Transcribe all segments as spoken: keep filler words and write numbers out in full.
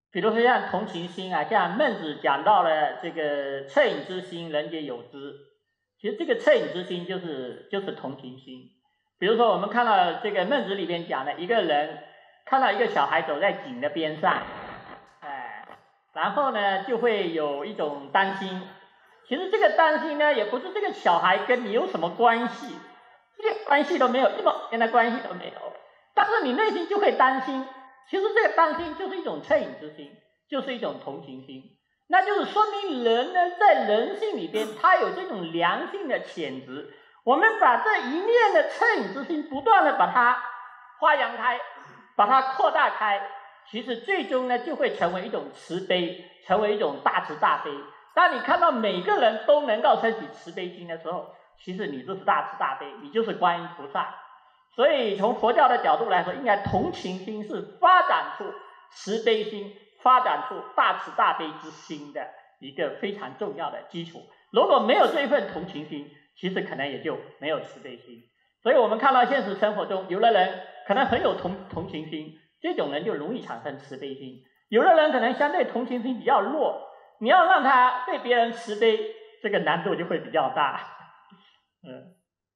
比如说像同情心啊，像孟子讲到了这个恻隐之心，人皆有之。其实这个恻隐之心就是就是同情心。比如说我们看到这个孟子里边讲的，一个人看到一个小孩走在井的边上，哎，然后呢就会有一种担心。其实这个担心呢，也不是这个小孩跟你有什么关系，一点关系都没有，一毛钱的关系都没有，但是你内心就会担心。其实这个担心就是一种恻隐之心，就是一种同情心，那就是说明人呢在人性里边，他有这种良性的潜质。我们把这一念的恻隐之心不断的把它发扬开，把它扩大开，其实最终呢就会成为一种慈悲，成为一种大慈大悲。当你看到每个人都能够升起慈悲心的时候，其实你就是大慈大悲，你就是观音菩萨。所以从佛教的角度来说，应该同情心是发展出慈悲心，发展出大慈大悲之心的一个非常重要的基础。如果没有这一份同情心，其实可能也就没有慈悲心。所以我们看到现实生活中，有的人可能很有同同情心，这种人就容易产生慈悲心；有的人可能相对同情心比较弱，你要让他对别人慈悲，这个难度就会比较大。嗯。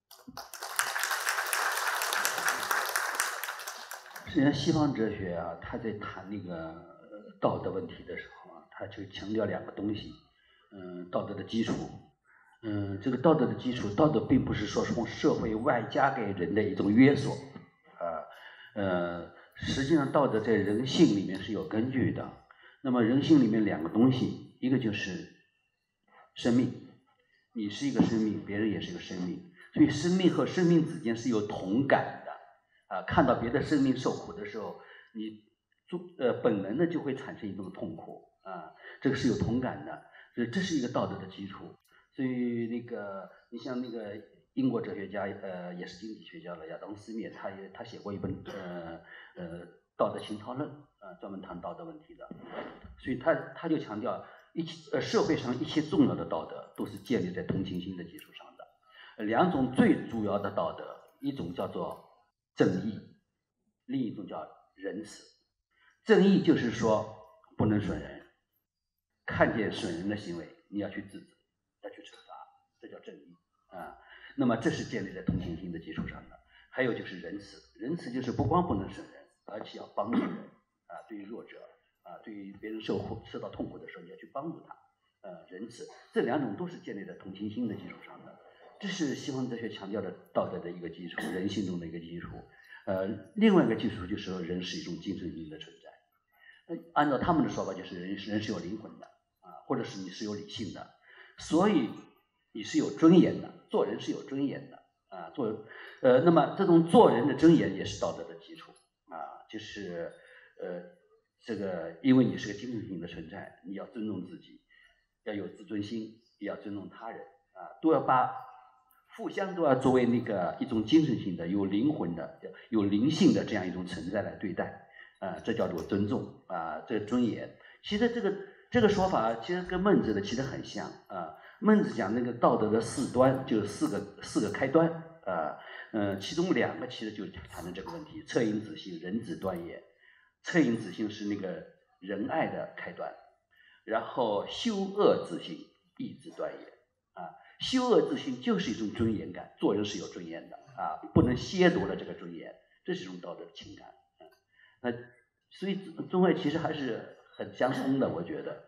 实际上，西方哲学啊，他在谈那个道德问题的时候啊，他就强调两个东西，嗯，道德的基础，嗯，这个道德的基础，道德并不是说从社会外加给人的一种约束，啊，呃，实际上道德在人性里面是有根据的。那么人性里面两个东西，一个就是生命，你是一个生命，别人也是一个生命，所以生命和生命之间是有同感的。啊，看到别的生命受苦的时候，你呃本能的就会产生一种痛苦啊，这个是有同感的，所以这是一个道德的基础。所以那个你像那个英国哲学家，呃，也是经济学家了，亚当·斯密，他也他写过一本呃呃道德情操论，啊，专门谈道德问题的。所以他他就强调一切呃社会上一切重要的道德都是建立在同情心的基础上的。两种最主要的道德，一种叫做正义，另一种叫仁慈。正义就是说不能损人，看见损人的行为你要去制止，要去惩罚，这叫正义啊。那么这是建立在同情心的基础上的。还有就是仁慈，仁慈就是不光不能损人，而且要帮助人啊，对于弱者啊，对于别人受苦受到痛苦的时候，你要去帮助他。呃，仁慈，这两种都是建立在同情心的基础上的。这是西方哲学强调的道德的一个基础，人性中的一个基础。呃，另外一个基础就是说，人是一种精神性的存在。呃，按照他们的说法，就是人人是有灵魂的啊，或者是你是有理性的，所以你是有尊严的，做人是有尊严的啊。做呃，那么这种做人的尊严也是道德的基础啊，就是呃，这个因为你是个精神性的存在，你要尊重自己，要有自尊心，也要尊重他人啊，都要把。互相都要作为那个一种精神性的、有灵魂的、有灵性的这样一种存在来对待，啊、呃，这叫做尊重啊、呃，这个尊严。其实这个这个说法其实跟孟子的其实很像啊、呃。孟子讲那个道德的四端，就是四个四个开端啊，嗯、呃，其中两个其实就谈论这个问题：恻隐之心，仁之端也。恻隐之心是那个仁爱的开端，然后羞恶之心，义之端也啊。羞恶之心就是一种尊严感，做人是有尊严的啊，不能亵渎了这个尊严，这是一种道德的情感。嗯，那所以中外其实还是很相通的，我觉得。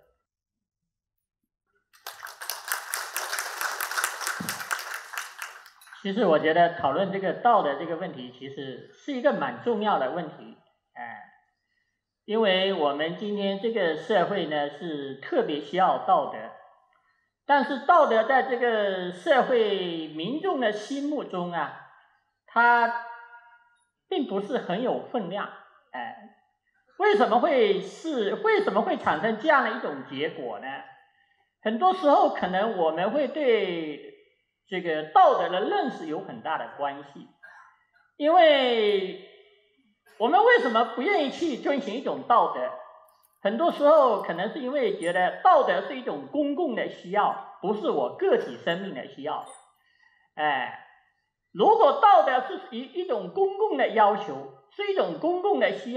其实我觉得讨论这个道德这个问题，其实是一个蛮重要的问题，哎，因为我们今天这个社会呢是特别需要道德。但是道德在这个社会民众的心目中啊，它并不是很有分量。哎，为什么会是为什么会产生这样的一种结果呢？很多时候可能我们会对这个道德的认识有很大的关系，因为我们为什么不愿意去遵循一种道德？很多时候可能是因为觉得道德是一种公共的需要，不是我个体生命的需要。哎，如果道德是一一种公共的要求，是一种公共的需要，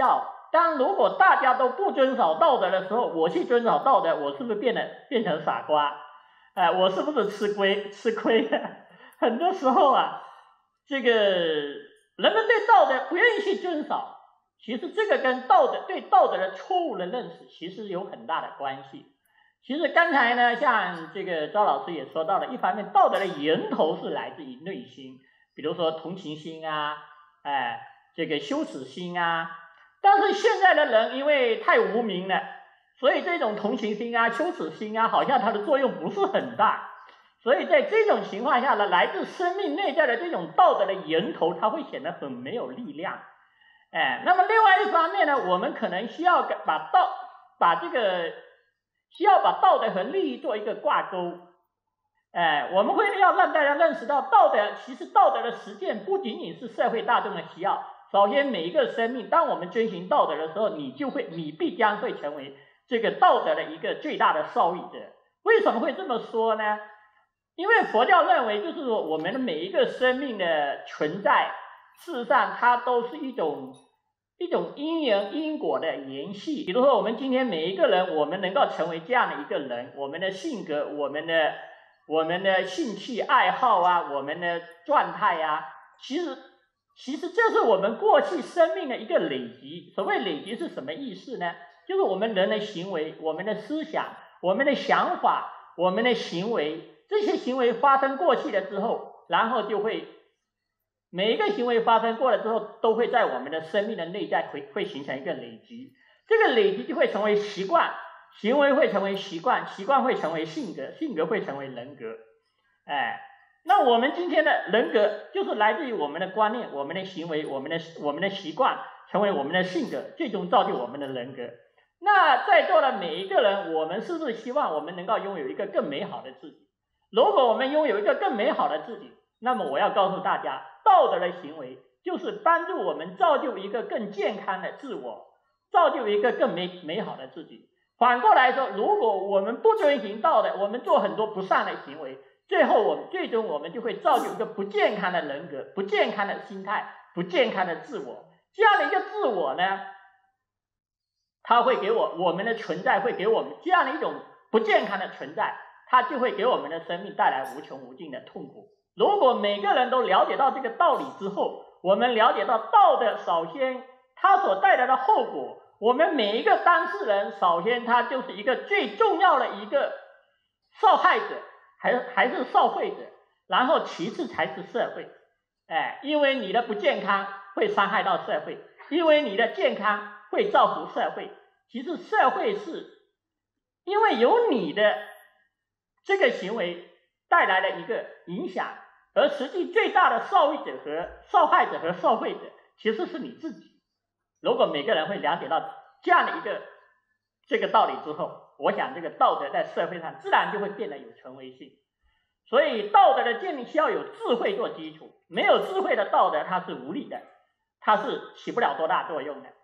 当如果大家都不遵守道德的时候，我去遵守道德，我是不是变得变成傻瓜？哎、呃，我是不是吃亏吃亏了？很多时候啊，这个人们对道德不愿意去遵守，其实这个跟道德对道德的错误的认识其实有很大的关系。其实刚才呢，像这个赵老师也说到了，一方面道德的源头是来自于内心，比如说同情心啊，哎，这个羞耻心啊。但是现在的人因为太无明了，所以这种同情心啊、羞耻心啊，好像它的作用不是很大。所以在这种情况下呢，来自生命内在的这种道德的源头，它会显得很没有力量。哎，那么另外一方面呢，我们可能需要把道把这个需要把道德和利益做一个挂钩。哎，我们会要让大家认识到，道德其实道德的实践不仅仅是社会大众的需要。首先，每一个生命，当我们遵循道德的时候，你就会，你必将会成为这个道德的一个最大的受益者。为什么会这么说呢？因为佛教认为，就是说我们的每一个生命的存在，事实上它都是一种一种因缘因果的联系。比如说，我们今天每一个人，我们能够成为这样的一个人，我们的性格，我们的我们的兴趣爱好啊，我们的状态啊，其实。其实这是我们过去生命的一个累积。所谓累积是什么意思呢？就是我们人的行为、我们的思想、我们的想法、我们的行为，这些行为发生过去了之后，然后就会每一个行为发生过了之后，都会在我们的生命的内在会会形成一个累积。这个累积就会成为习惯，行为会成为习惯，习惯会成为性格，性格会成为人格。哎。那我们今天的人格就是来自于我们的观念、我们的行为、我们的我们的习惯，成为我们的性格，最终造就我们的人格。那在座的每一个人，我们是不是希望我们能够拥有一个更美好的自己？如果我们拥有一个更美好的自己，那么我要告诉大家，道德的行为就是帮助我们造就一个更健康的自我，造就一个更美美好的自己。反过来说，如果我们不遵循道德，我们做很多不善的行为，最后我们最终我们就会造就一个不健康的人格、不健康的心态、不健康的自我。这样的一个自我呢，它会给我我们的存在会给我们这样的一种不健康的存在，它就会给我们的生命带来无穷无尽的痛苦。如果每个人都了解到这个道理之后，我们了解到道德首先它所带来的后果，我们每一个当事人首先他就是一个最重要的一个受害者。还还是受惠者，然后其次才是社会。哎，因为你的不健康会伤害到社会，因为你的健康会造福社会。其实社会是因为有你的这个行为带来的一个影响，而实际最大的受益者和受害者和受惠者其实是你自己。如果每个人会了解到这样的一个这个道理之后，我想这个道德在社会上自然就会变得有权威性。所以道德的建立需要有智慧做基础，没有智慧的道德它是无力的，它是起不了多大作用的。